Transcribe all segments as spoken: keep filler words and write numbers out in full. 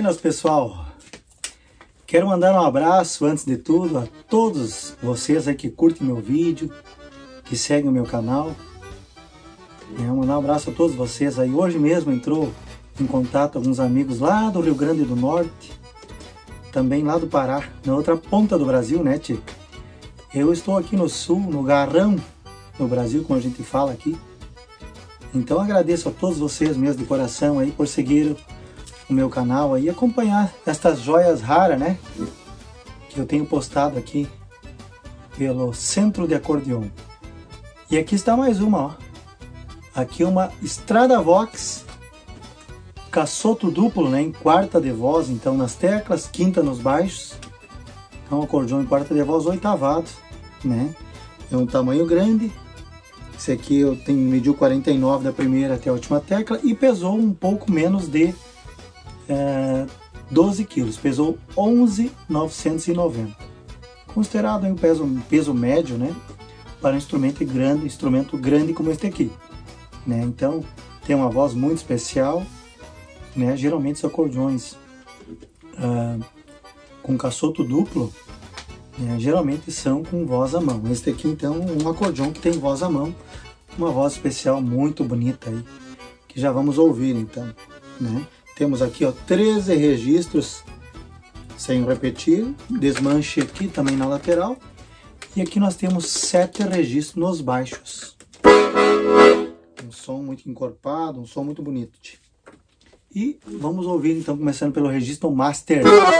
Buenas, pessoal! Quero mandar um abraço, antes de tudo, a todos vocês aí que curtem meu vídeo, que seguem o meu canal. É, mandar um abraço a todos vocês aí. Hoje mesmo entrou em contato alguns amigos lá do Rio Grande do Norte, também lá do Pará, na outra ponta do Brasil, né, tchê? Eu estou aqui no sul, no Garrão, no Brasil, como a gente fala aqui. Então agradeço a todos vocês mesmo de coração aí por seguir o meu canal aí, acompanhar estas joias raras, né, que eu tenho postado aqui pelo Centro de Acordeon. E aqui está mais uma, ó. Aqui uma Stradavox Cassoto duplo, né, em quarta de voz, então nas teclas, quinta nos baixos. Então acordeon em quarta de voz oitavado, né? É um tamanho grande. Esse aqui eu tenho, mediu quarenta e nove da primeira até a última tecla e pesou um pouco menos de é, doze quilos, pesou onze mil novecentos e noventa. Considerado um peso, um peso médio, né, para um instrumento grande, instrumento grande como este aqui, né? Então tem uma voz muito especial, né? Geralmente os acordeões ah, com cassoto duplo, né, geralmente são com voz à mão. Este aqui então um acordeão que tem voz à mão, uma voz especial muito bonita aí, que já vamos ouvir então, né? Temos aqui, ó, treze registros sem repetir, desmanche aqui também na lateral, e aqui nós temos sete registros nos baixos. Um som muito encorpado, um som muito bonito. E vamos ouvir então, começando pelo registro Master.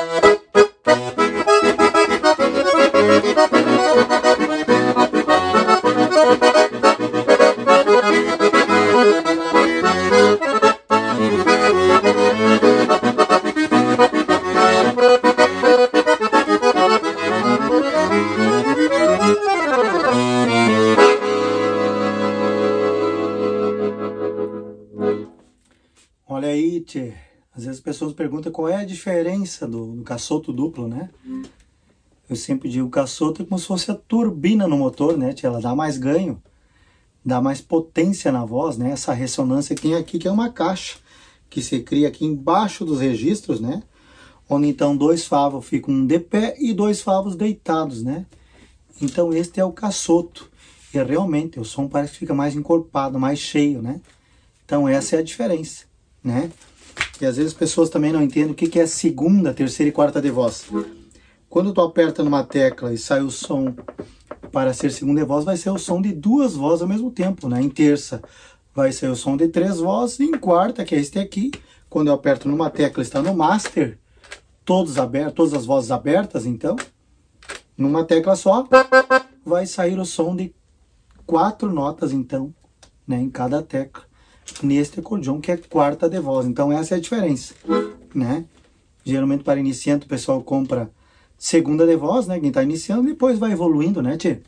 Olha aí, tchê. Às vezes as pessoas perguntam qual é a diferença do, do cassoto duplo, né? Eu sempre digo, o cassoto é como se fosse a turbina no motor, né, tchê? Ela dá mais ganho, dá mais potência na voz, né? Essa ressonância que tem aqui, que é uma caixa que se cria aqui embaixo dos registros, né? Onde então dois favos ficam de pé e dois favos deitados, né? Então este é o cassoto. E realmente o som parece que fica mais encorpado, mais cheio, né? Então essa é a diferença, né? E às vezes as pessoas também não entendem o que é segunda, terceira e quarta de voz. Quando tu aperta numa tecla e sai o som para ser segunda de voz, vai ser o som de duas vozes ao mesmo tempo, né? Em terça vai ser o som de três vozes, e em quarta, que é este aqui, quando eu aperto numa tecla está no master, todos abertos, todas as vozes abertas, então, numa tecla só, vai sair o som de quatro notas, então, né, em cada tecla, neste acordeon, que é quarta de voz. Então essa é a diferença, né? Geralmente para iniciante o pessoal compra segunda de voz, né, quem está iniciando, depois vai evoluindo, né, tchê?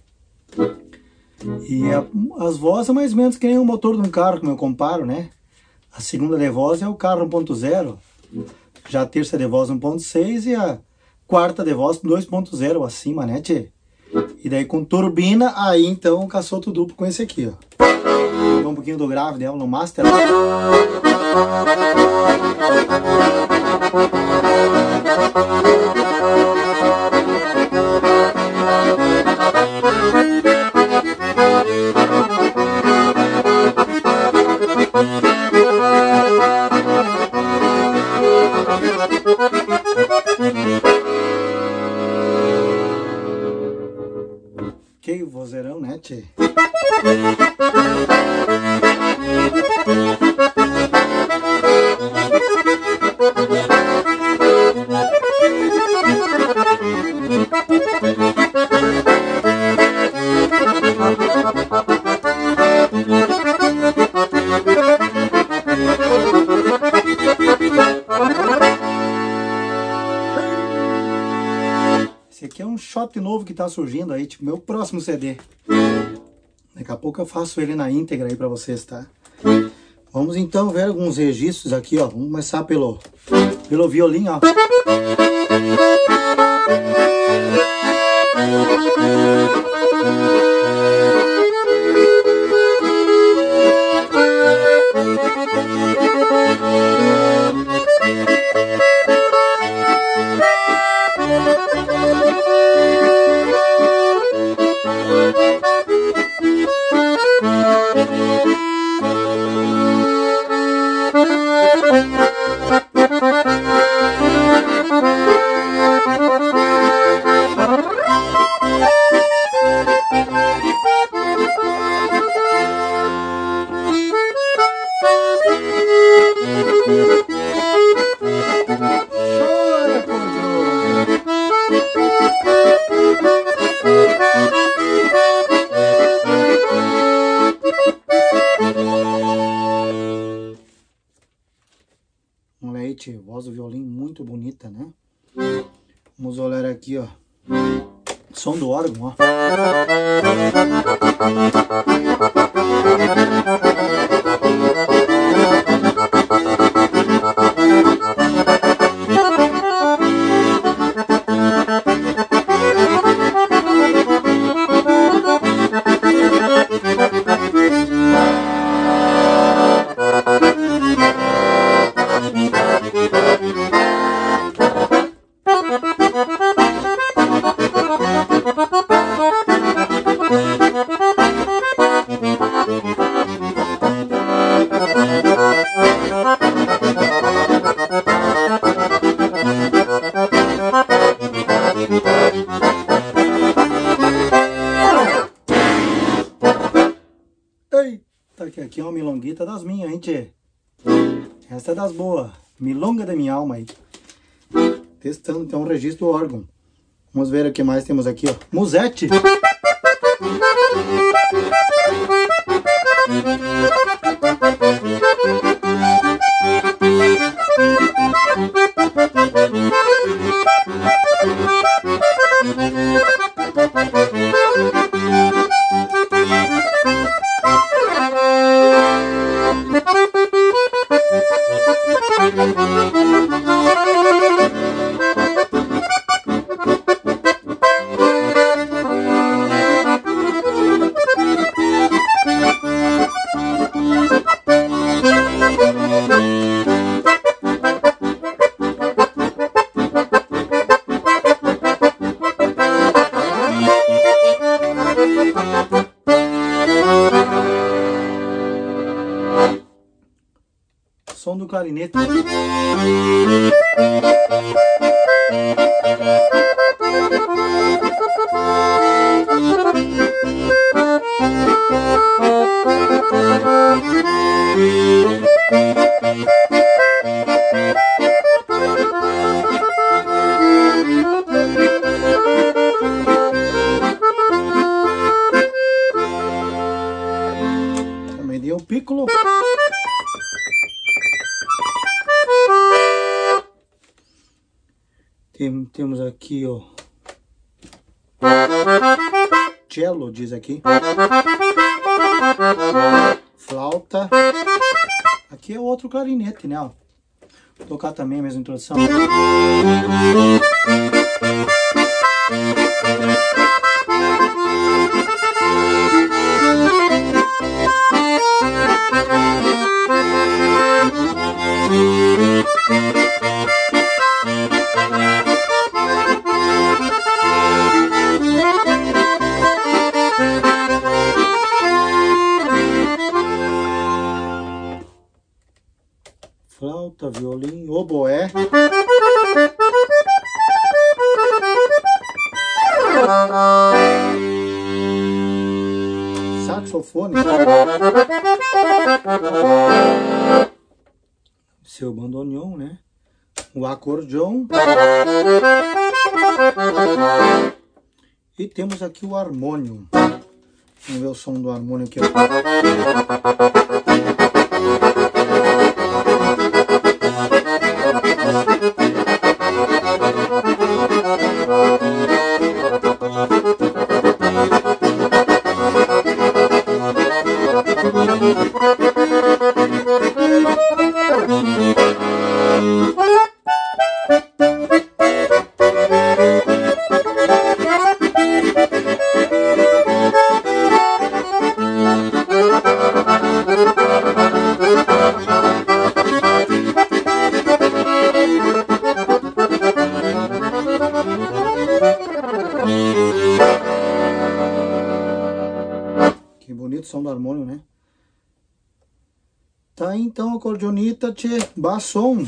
E a, as vozes é mais ou menos que nem o motor de um carro, como eu comparo, né? A segunda de voz é o carro um ponto zero, já a terça de voz um ponto seis e a quarta de voz dois ponto zero acima, né, tchê? E daí com turbina, aí então o cassoto duplo com esse aqui, ó. Um pouquinho do grave dela no master. Que vozeirão, né, tchê? Esse aqui é um shot novo que tá surgindo aí, tipo, meu próximo C D. Daqui a pouco eu faço ele na íntegra aí pra vocês, tá? Vamos então ver alguns registros aqui, ó. Vamos começar pelo, pelo violino, ó. Tchê, voz do violino muito bonita, né? Vamos olhar aqui, ó. Som do órgão, ó. Eita, que aqui é uma milonguita das minhas, hein, tchê? Essa é das boas. Milonga da minha alma aí. Testando, tem um registro do órgão. Vamos ver o que mais temos aqui, ó. Musete. Som do clarinete. Também deu um piccolo. Tem, temos aqui, ó, cello, diz aqui, flauta, aqui é outro clarinete, né, ó. Vou tocar também a mesma introdução. Flauta, violino, oboé. Saxofone. Seu bandoneon, né? O acordeon. E temos aqui o harmônio. Vamos ver o som do harmônio aqui. Que bonito o som do harmônio, né? Tá, então, acordeonita, tchê, bassom.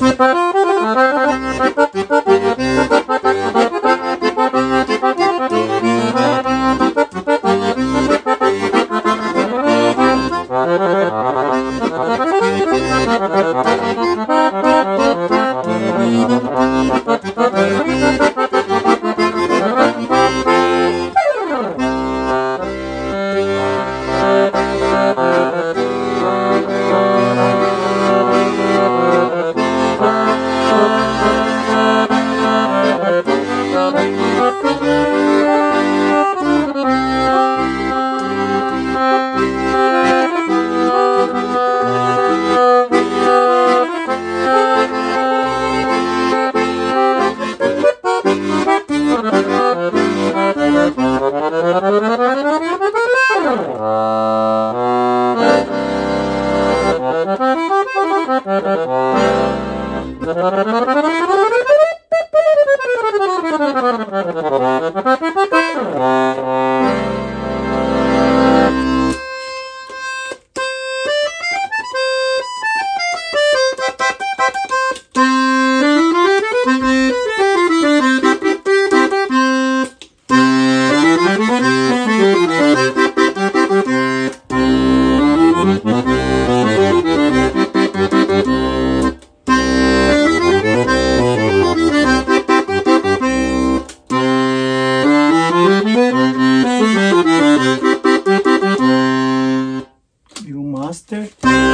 E o master.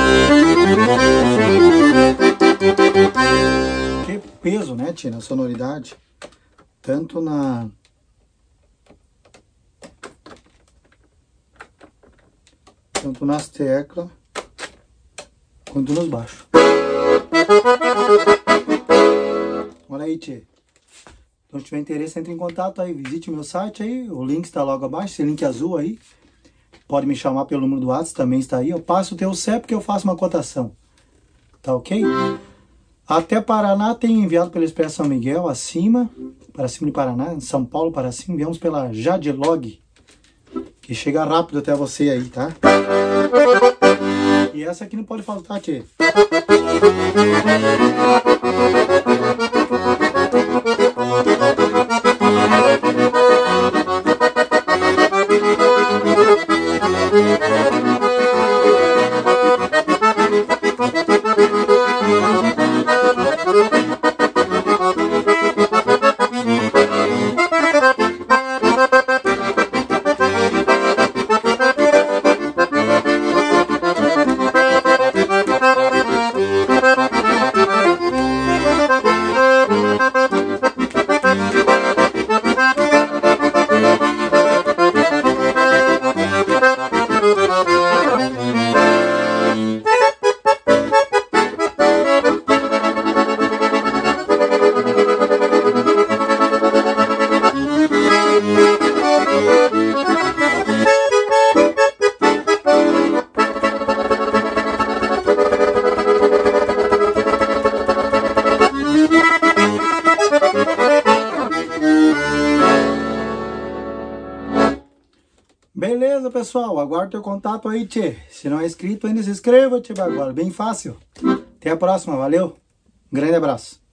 Que peso, né, tia, na sonoridade. Tanto na... Tanto nas teclas, quanto nos baixos. Olha aí, tia. Então, se tiver interesse, entre em contato aí. Visite meu site aí. O link está logo abaixo. Esse link azul aí. Pode me chamar pelo número do WhatsApp, também está aí. Eu passo o teu C E P que eu faço uma cotação. Tá ok? Até Paraná tem enviado pelo Expresso São Miguel, acima, para cima de Paraná, em São Paulo para cima. Enviamos pela Jadlog, que chega rápido até você aí, tá? E essa aqui não pode faltar, tchê. Beleza, pessoal? Aguardo teu contato aí, tchê. Se não é inscrito, ainda se inscreva, tchê, agora. Bem fácil. Até a próxima, valeu? Um grande abraço.